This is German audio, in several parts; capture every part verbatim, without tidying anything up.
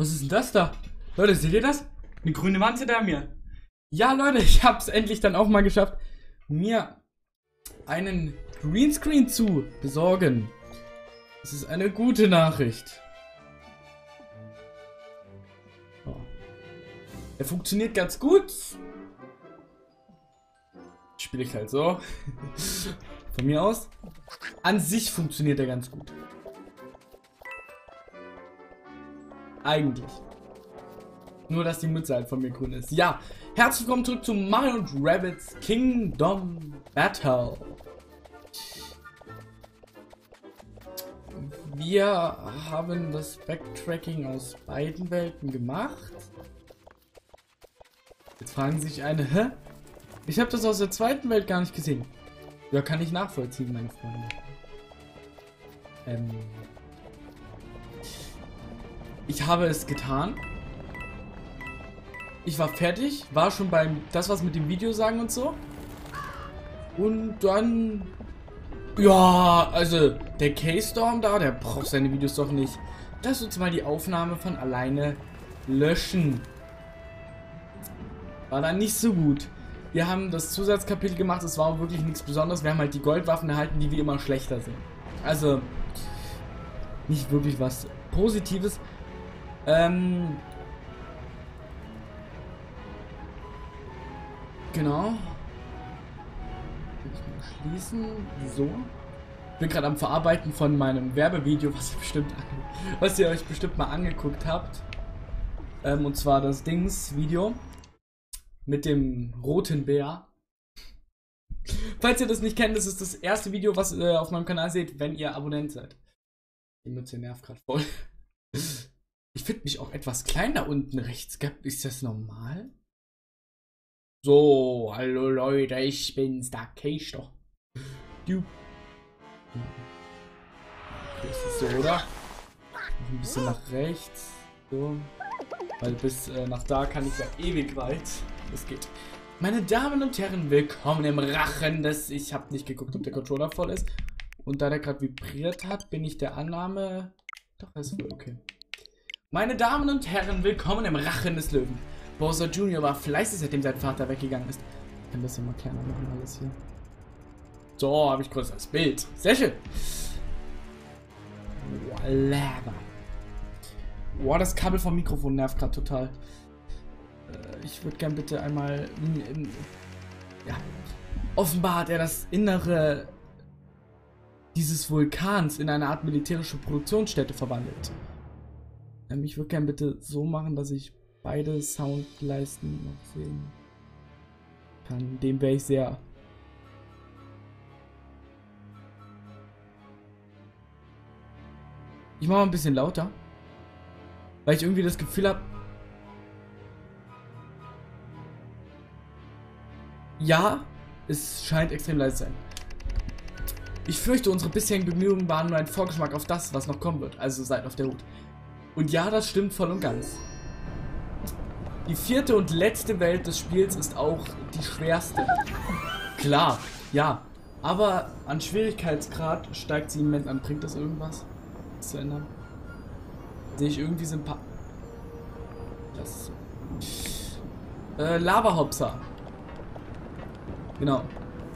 Was ist denn das da? Leute, seht ihr das? Eine grüne Wanze da mir. Ja, Leute, ich hab's endlich dann auch mal geschafft, mir einen Greenscreen zu besorgen. Das ist eine gute Nachricht. Oh. Er funktioniert ganz gut. Spiele ich halt so. Von mir aus. An sich funktioniert er ganz gut. Eigentlich. Nur, dass die Mütze halt von mir grün ist. Ja, herzlich willkommen zurück zu Mario und Rabbids Kingdom Battle. Wir haben das Backtracking aus beiden Welten gemacht. Jetzt fragen sich eine, hä? Ich habe das aus der zweiten Welt gar nicht gesehen. Ja, kann ich nachvollziehen, meine Freunde. Ähm... Ich habe es getan. Ich war fertig, war schon beim das was mit dem Video sagen und so. Und dann... Ja, also der K-Storm da, der braucht seine Videos doch nicht. Lass uns mal die Aufnahme von alleine löschen. War dann nicht so gut. Wir haben das Zusatzkapitel gemacht, es war auch wirklich nichts Besonderes. Wir haben halt die Goldwaffen erhalten, die wie immer schlechter sind. Also, nicht wirklich was Positives. Ähm... Genau. Schließen. So. Ich bin gerade am Verarbeiten von meinem Werbevideo, was ihr bestimmt, was ihr euch bestimmt mal angeguckt habt. Ähm, und zwar das Dings-Video mit dem roten Bär. Falls ihr das nicht kennt, das ist das erste Video, was ihr auf meinem Kanal seht, wenn ihr Abonnent seid. Die Mütze nervt gerade voll. Ich finde mich auch etwas klein da unten rechts. Ist das normal? So, hallo Leute, ich bin's, der K-Storm. Du. Das ist so, oder? Noch ein bisschen nach rechts. So. Weil bis äh, nach da kann ich ja ewig weit. Das geht. Meine Damen und Herren, willkommen im Rachen des... Ich habe nicht geguckt, ob der Controller voll ist. Und da der gerade vibriert hat, bin ich der Annahme... Doch, er ist voll okay. Meine Damen und Herren, willkommen im Rachen des Löwen. Bowser Junior war fleißig, seitdem sein Vater weggegangen ist. Ich kann das hier mal kleiner machen, alles hier. So, habe ich kurz das Bild. Sehr schön. Lava. Boah, das Kabel vom Mikrofon nervt gerade total. Äh, ich würde gern bitte einmal... In, in, ja. Offenbar hat er das Innere dieses Vulkans in eine Art militärische Produktionsstätte verwandelt. Ähm, ich würde gern bitte so machen, dass ich beide Soundleisten noch sehen kann. Dem wäre ich sehr... Ich mache mal ein bisschen lauter. Weil ich irgendwie das Gefühl habe... Ja, es scheint extrem leise zu sein. Ich fürchte, unsere bisherigen Bemühungen waren nur ein Vorgeschmack auf das, was noch kommen wird. Also seid auf der Hut. Und ja, das stimmt voll und ganz. Die vierte und letzte Welt des Spiels ist auch die schwerste. Klar, ja. Aber an Schwierigkeitsgrad steigt sie im Moment an. Bringt das irgendwas? Das zu ändern? Sehe ich irgendwie sympathisch. Das ist so. Äh, Lava-Hopser. Genau.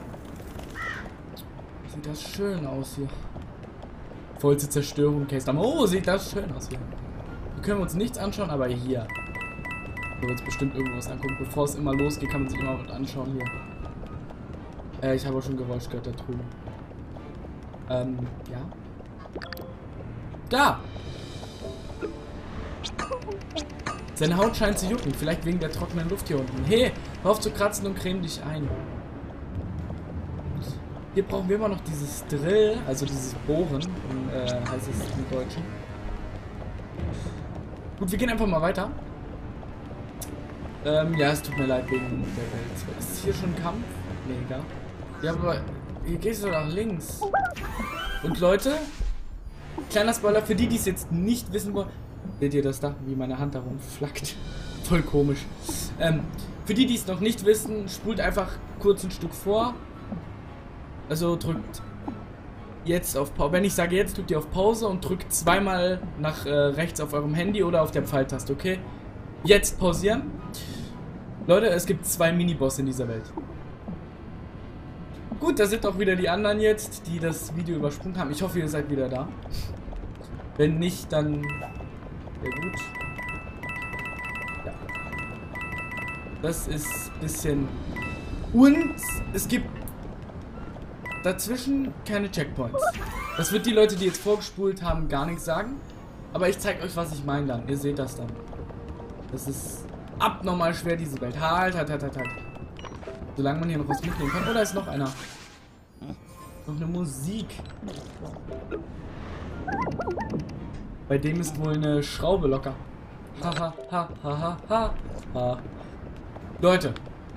Sieht das schön aus hier. Vollste Zerstörung, K-Storm. Oh, sieht das schön aus hier. Hier können wir uns nichts anschauen, aber hier. Wir uns bestimmt irgendwas angucken. Bevor es immer losgeht, kann man sich immer was anschauen hier. Äh, ich habe auch schon Geräusch gehört da drüben. Ähm, ja. Da! Seine Haut scheint zu jucken. Vielleicht wegen der trockenen Luft hier unten. Hey, hör auf zu kratzen und creme dich ein. Hier brauchen wir immer noch dieses Drill, also dieses Bohren, äh, heißt es im Deutschen. Gut, wir gehen einfach mal weiter. Ähm, ja, es tut mir leid wegen der Welt. Ist hier schon ein Kampf? Nee, egal. Ja, aber hier gehst du nach links. Und Leute, kleiner Spoiler, für die, die es jetzt nicht wissen wollen. Seht ihr das da, wie meine Hand da rumflackt? Voll komisch. Ähm, für die, die es noch nicht wissen, spult einfach kurz ein Stück vor. Also drückt jetzt auf Pause. Wenn ich sage jetzt, drückt ihr auf Pause und drückt zweimal nach äh, rechts auf eurem Handy oder auf der Pfeiltaste, okay? Jetzt pausieren. Leute, es gibt zwei Minibosse in dieser Welt. Gut, da sind auch wieder die anderen jetzt, die das Video übersprungen haben. Ich hoffe, ihr seid wieder da. Wenn nicht, dann sehr gut. Ja. Das ist ein bisschen... Und es gibt dazwischen keine Checkpoints. Das wird die Leute, die jetzt vorgespult haben, gar nichts sagen. Aber ich zeige euch, was ich meine dann. Ihr seht das dann. Das ist abnormal schwer, diese Welt. Halt, halt, halt, halt, halt. Solange man hier noch was mitnehmen kann. Oh, da ist noch einer. Noch eine Musik. Bei dem ist wohl eine Schraube locker. Haha, ha, ha, ha, ha, ha. Leute.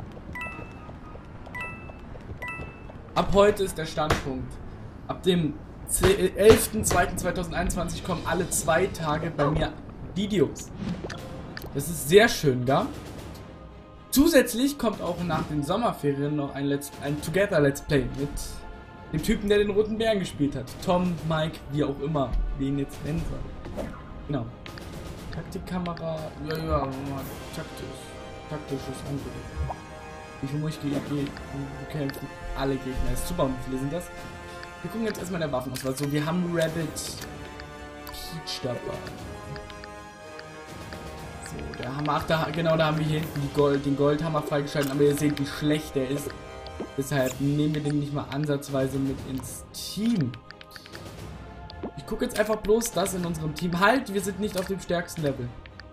Ab heute ist der Standpunkt. Ab dem elften zweiten zweitausendeinundzwanzig kommen alle zwei Tage bei mir Videos. Das ist sehr schön, da. Zusätzlich kommt auch nach den Sommerferien noch ein, Let's, ein Together Let's Play mit dem Typen, der den Roten Bären gespielt hat. Tom, Mike, wie auch immer, wen jetzt nennen soll. Genau. Taktikkamera, ja, ja, taktisch. Taktisches Angriff. Wie viel muss ich bekämpfen? Alle Gegner. Ist super. Und wie viele sind das? Wir gucken jetzt erstmal in der Waffenauswahl. So, wir haben Rabbit Peach dabei. So, der Hammer. Ach, da, genau, da haben wir hier hinten die Gold, den Goldhammer freigeschaltet. Aber ihr seht, wie schlecht der ist. Deshalb nehmen wir den nicht mal ansatzweise mit ins Team. Ich gucke jetzt einfach bloß das in unserem Team. Halt, wir sind nicht auf dem stärksten Level.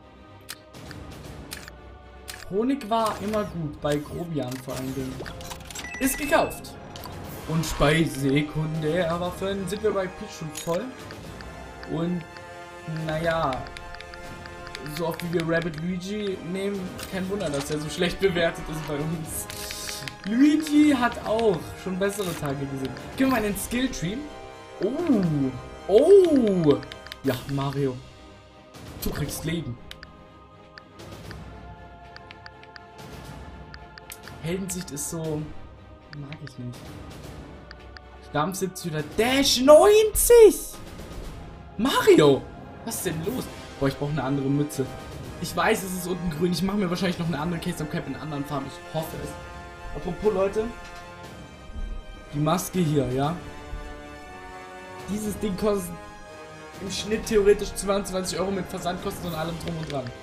Honig war immer gut, bei Grobian vor allen Dingen. Ist gekauft. Und bei Sekundärwaffen sind wir bei Peach schon voll. Und, naja, so oft wie wir Rabbit Luigi nehmen, kein Wunder, dass er so schlecht bewertet ist bei uns. Luigi hat auch schon bessere Tage gesehen. Gehen wir mal in den Skilltree. Oh, oh. Ja, Mario. Du kriegst Leben. Heldensicht ist so... Mag ich nicht. Stamm siebzig oder Dash neunzig! Mario! Was ist denn los? Boah, ich brauche eine andere Mütze. Ich weiß, es ist unten grün. Ich mache mir wahrscheinlich noch eine andere Case of Cap in anderen Farben. Ich hoffe es. Apropos, Leute. Die Maske hier, ja? Dieses Ding kostet im Schnitt theoretisch zweiundzwanzig Euro mit Versandkosten und allem drum und dran.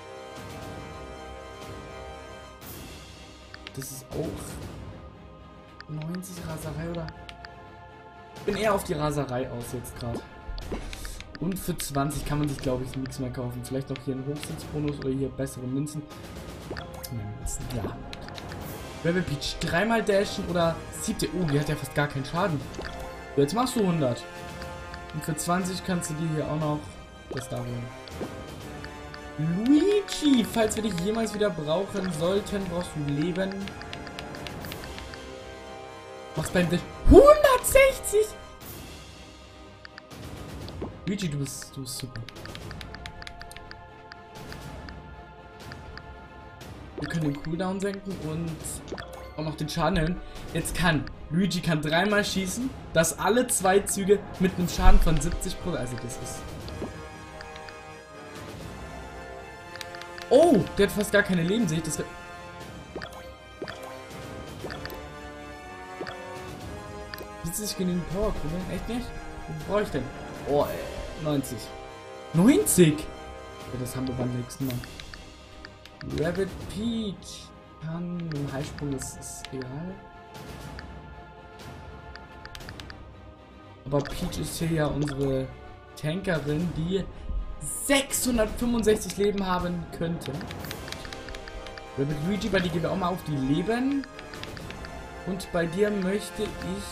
Das ist auch neunzig Raserei, oder? Ich bin eher auf die Raserei aus jetzt gerade. Und für zwanzig kann man sich, glaube ich, nichts mehr kaufen. Vielleicht noch hier einen Hochsitzbonus oder hier bessere Münzen. Ja. Rabbit Peach dreimal dashen oder siebte. Oh, die hat ja fast gar keinen Schaden. So, jetzt machst du hundert. Und für zwanzig kannst du dir hier auch noch das da holen. Luigi, falls wir dich jemals wieder brauchen sollten, brauchst du Leben. Mach's beim Dash. hundertsechzig! Luigi, du bist, du bist super. Wir können den Cooldown senken und auch noch den Schaden erhöhen. Jetzt kann Luigi kann dreimal schießen, das alle zwei Züge mit einem Schaden von siebzig Prozent. Also das ist... Oh, der hat fast gar keine Leben, sehe ich das. Besitzt sich genügend Powerkugeln? Echt nicht? Was brauche ich denn? Oh, ey, neunzig. neunzig? Ja, das haben wir beim nächsten Mal. Rabbit Peach kann im Highsprung, das ist egal. Aber Peach ist hier ja unsere Tankerin, die sechshundertfünfundsechzig Leben haben könnte. Rabbit Luigi, bei dir gehen wir auch mal auf die Leben. Und bei dir möchte ich...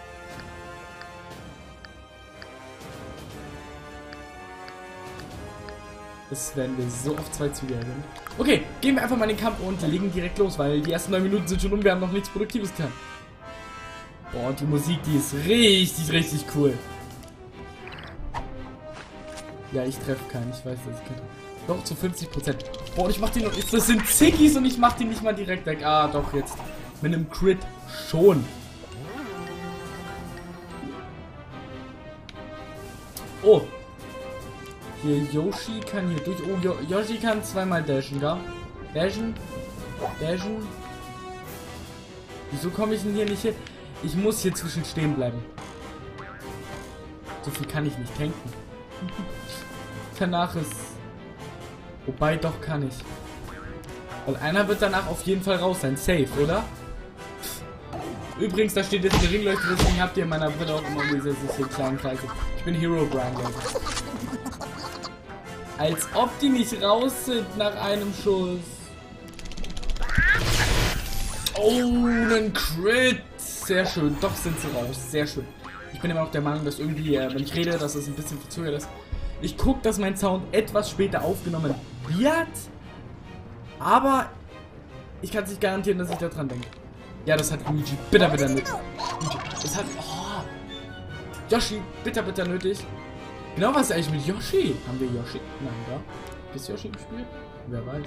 Das werden wir so auf zwei Züge erhöhen. Okay, gehen wir einfach mal in den Kampf und legen direkt los, weil die ersten neun Minuten sind schon um, wir haben noch nichts Produktives getan. Boah, und die Musik, die ist richtig, richtig cool. Ja, ich treffe keinen, ich weiß, dass ich kann. Doch, zu fünfzig Prozent. Boah, ich mach den noch. Das sind Ziggis und ich mach den nicht mal direkt weg. Ah, doch, jetzt. Mit einem Crit schon. Oh. Hier, Yoshi kann hier durch. Oh, Yo Yoshi kann zweimal dashen, gell? Dashen. Dashen. Wieso komme ich denn hier nicht hin? Ich muss hier zwischen stehen bleiben. So viel kann ich nicht tanken. Danach ist... Wobei, doch kann ich. Weil einer wird danach auf jeden Fall raus sein. Safe, oder? Übrigens, da steht jetzt eine Ringleuchte, deswegen habt ihr in meiner Brille auch immer diese, diese kleinen Kreise. Ich bin Hero Brian, Leute. Als ob die nicht raus sind nach einem Schuss. Oh, ein Crit. Sehr schön. Doch sind sie raus. Sehr schön. Ich bin immer noch der Meinung, dass irgendwie, äh, wenn ich rede, dass es ein bisschen verzögert ist. Ich gucke, dass mein Sound etwas später aufgenommen wird. Aber ich kann es nicht garantieren, dass ich da dran denke. Ja, das hat Luigi bitter, bitter nötig. Das hat... Oh, Yoshi bitter, bitter nötig. Genau, was ist eigentlich mit Yoshi? Haben wir Yoshi? Nein, da. Ist Yoshi gespielt? Wer weiß.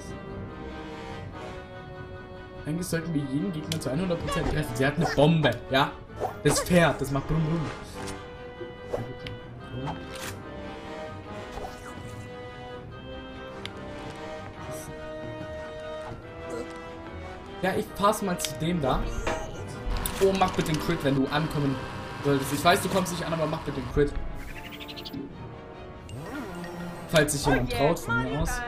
Eigentlich sollten wir jeden Gegner zu hundert Prozent treffen. Sie hat eine Bombe, ja? Das Pferd, das macht Brumm Brumm. Ja, ich passe mal zu dem da. Oh, mach bitte den Crit, wenn du ankommen solltest. Ich weiß, du kommst nicht an, aber mach bitte den Crit. Falls sich jemand traut, von mir aus.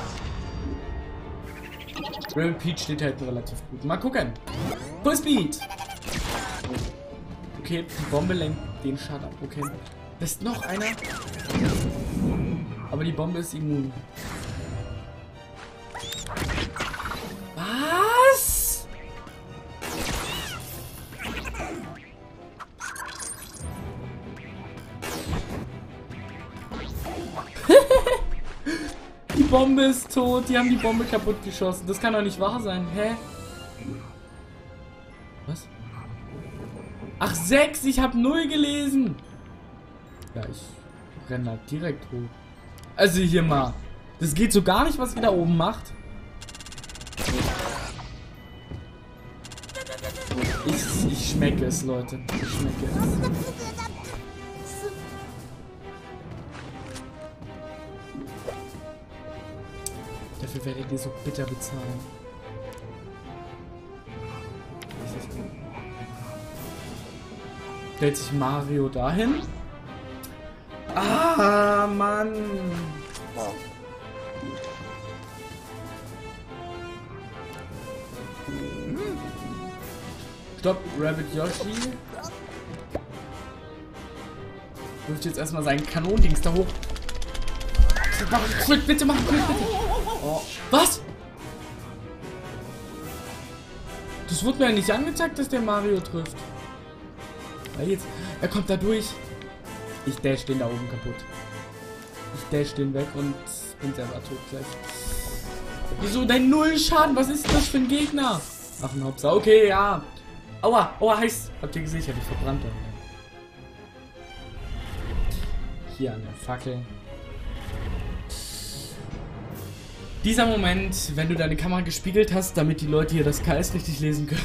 Raven Peach steht halt relativ gut. Mal gucken. Full Speed. Okay, die Bombe lenkt den Schaden ab. Okay. Da ist noch einer. Aber die Bombe ist immun. Was? Die Bombe ist tot. Die haben die Bombe kaputt geschossen. Das kann doch nicht wahr sein. Hä? Was? Ach, sechs. Ich habe null gelesen. Ja, ich renne halt direkt hoch. Also hier mal. Das geht so gar nicht, was ihr da oben macht. Ich, ich schmecke es, Leute. Ich schmecke es. Dafür werdet ihr so bitter bezahlen. Stellt sich Mario dahin? Ah, Mann! Stopp, Rabbit Yoshi. Wirft jetzt erstmal seinen Kanondings da hoch. Mach einen Crit, bitte, mach einen Crit, bitte. Oh. Was? Das wurde mir ja nicht angezeigt, dass der Mario trifft. Ja, jetzt. Er kommt da durch. Ich dash den da oben kaputt. Ich dash den weg und bin selber tot gleich. Wieso dein Null Schaden? Was ist das für ein Gegner? Ach, ein Hopser. Okay, ja. Aua, aua, heiß. Habt ihr gesehen? Ich hab mich verbrannt. Hier an der Fackel. Dieser Moment, wenn du deine Kamera gespiegelt hast, damit die Leute hier das K S richtig lesen können.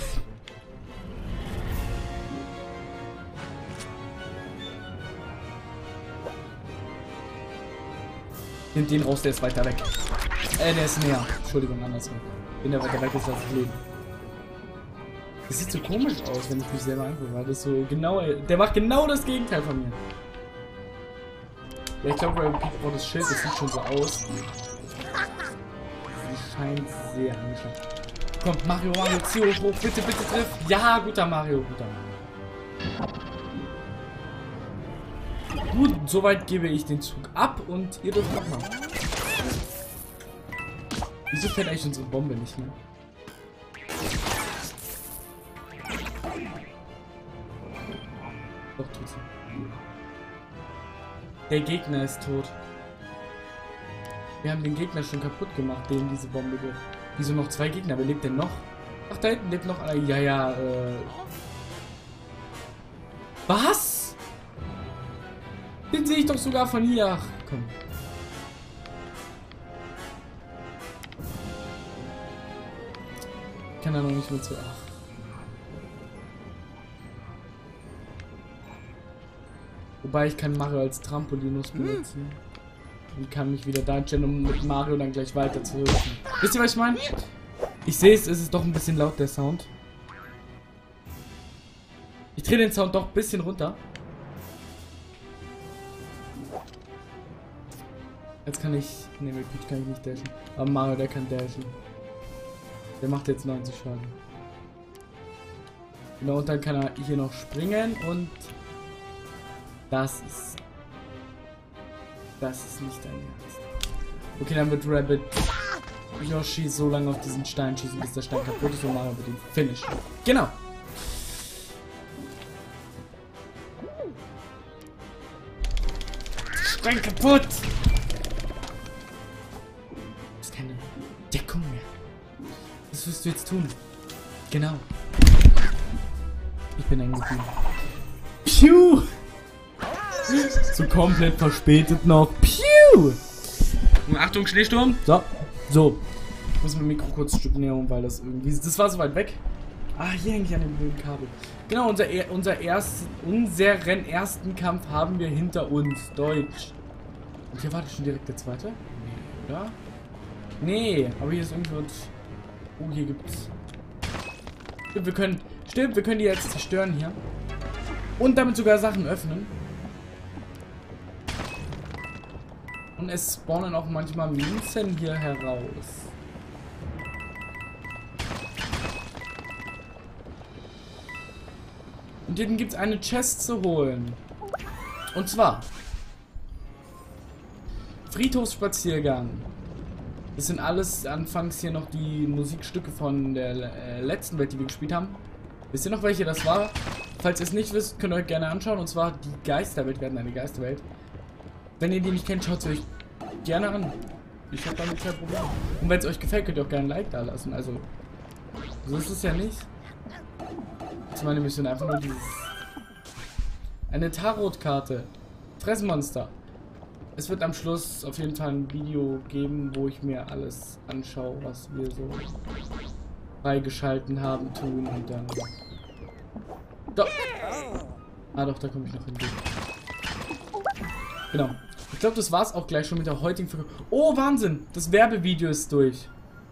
Nimm den raus, der ist weiter weg. Äh, der ist näher. Entschuldigung, andersrum. Wenn der weiter weg ist, lass ich leben. Das sieht so komisch aus, wenn ich mich selber angucke, weil das so genau... Der macht genau das Gegenteil von mir. Ja, ich glaube, Raven Peach braucht das Schild, das sieht schon so aus. Sie scheint sehr angeschlagen. Komm, Mario, Mario, zieh hoch, hoch, bitte, bitte triff. Ja, guter Mario, guter Mario. Gut, soweit gebe ich den Zug ab und ihr dürft noch mal. Wieso fällt eigentlich unsere Bombe nicht mehr? Doch, tut sie. Der Gegner ist tot. Wir haben den Gegner schon kaputt gemacht, dem diese Bombe gibt. Wieso noch zwei Gegner? Wer lebt denn noch? Ach, da hinten lebt noch einer. Ja, ja, äh... Was? Den sehe ich doch sogar von hier. Ach, komm. Ich kann da noch nicht mehr zu. Ach. Wobei ich kann Mario als Trampolinus benutzen. Und kann mich wieder da entscheiden, um mit Mario dann gleich weiter zu helfen. Wisst ihr, was ich meine? Ich sehe es, es ist doch ein bisschen laut, der Sound. Ich drehe den Sound doch ein bisschen runter. Jetzt kann ich... Ne, mit Peach kann ich nicht dashen. Aber Mario, der kann dashen. Der macht jetzt neunzig Schaden. Genau, und dann kann er hier noch springen und... Das ist... Das ist nicht dein Ernst. Okay, dann wird Rabbit Yoshi so lange auf diesen Stein schießen, bis der Stein kaputt ist und Mario wird ihn finishen. Genau. Stein kaputt! Das ist keine Deckung mehr. Was wirst du jetzt tun? Genau. Ich bin hängen geblieben. Piu! So komplett verspätet noch. Piu! Und Achtung, Schneesturm. So. So. Ich muss mein Mikro kurz ein Stück näher um, weil das irgendwie... Das war so weit weg. Ah, hier hänge ich an dem blöden Kabel. Genau, unser, unser erst, unseren ersten Kampf haben wir hinter uns. Deutsch. Und hier war das schon direkt der zweite? Nee, oder? Nee, aber hier ist irgendwas... Oh, hier gibt's... Stimmt, wir können... Stimmt, wir können die jetzt zerstören hier. Und damit sogar Sachen öffnen. Und es spawnen auch manchmal Münzen hier heraus. Und hier gibt es eine Chest zu holen. Und zwar Friedhofsspaziergang. Das sind alles anfangs hier noch die Musikstücke von der äh, letzten Welt, die wir gespielt haben. Wisst ihr noch, welche das war? Falls ihr es nicht wisst, könnt ihr euch gerne anschauen. Und zwar die Geisterwelt. Wir hatten eine Geisterwelt. Wenn ihr die nicht kennt, schaut sie euch gerne an. Ich habe damit kein Problem. Und wenn es euch gefällt, könnt ihr auch gerne ein Like da lassen. Also, so ist es ja nicht. Das ist meine Mission einfach nur dieses. Eine Tarotkarte. Fressmonster. Es wird am Schluss auf jeden Fall ein Video geben, wo ich mir alles anschaue, was wir so freigeschalten haben, tun und dann... Doch. Ah doch, da komme ich noch hin. Genau. Ich glaube, das war's auch gleich schon mit der heutigen Folge. Oh, Wahnsinn! Das Werbevideo ist durch.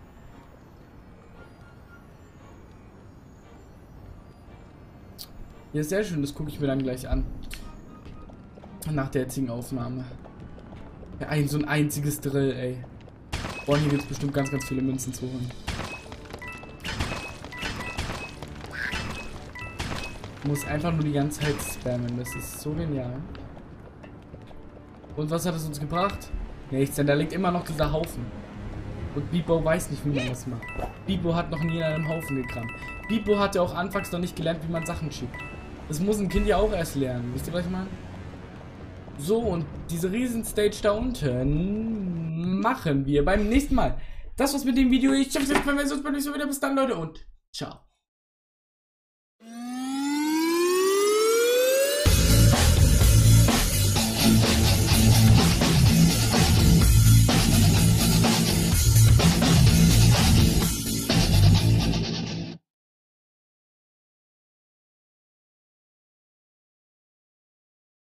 Ja, sehr schön. Das gucke ich mir dann gleich an. Nach der jetzigen Aufnahme. Ja, ein, so ein einziges Drill, ey. Boah, hier gibt es bestimmt ganz, ganz viele Münzen zu holen. Ich muss einfach nur die ganze Zeit spammen. Das ist so genial. Und was hat es uns gebracht? Nichts, denn da liegt immer noch dieser Haufen. Und Bibo weiß nicht, wie man das macht. Bibo hat noch nie in einem Haufen gekramt. Bibo hat ja auch anfangs noch nicht gelernt, wie man Sachen schiebt. Das muss ein Kind ja auch erst lernen. Wisst ihr, was ich meine? So, und diese Riesenstage da unten machen wir beim nächsten Mal. Das war's mit dem Video. Ich hoffe, es hat euch gefallen. Wir sehen uns beim nächsten Mal wieder. Bis dann, Leute, und ciao.